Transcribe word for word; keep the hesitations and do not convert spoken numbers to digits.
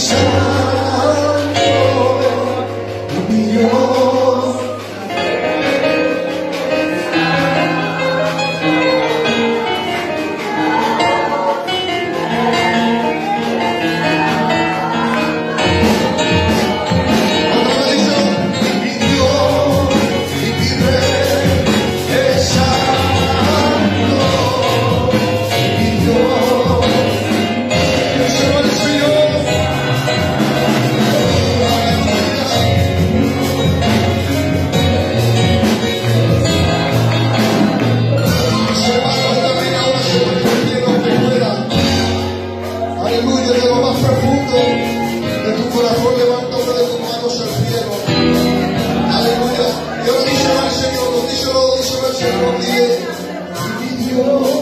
Aleluya, de lo más profundo de tu corazón, levanta una de tus manos al cielo. Aleluya. Dios díselo al Señor, díselo, díselo al Señor, dile, mi Dios.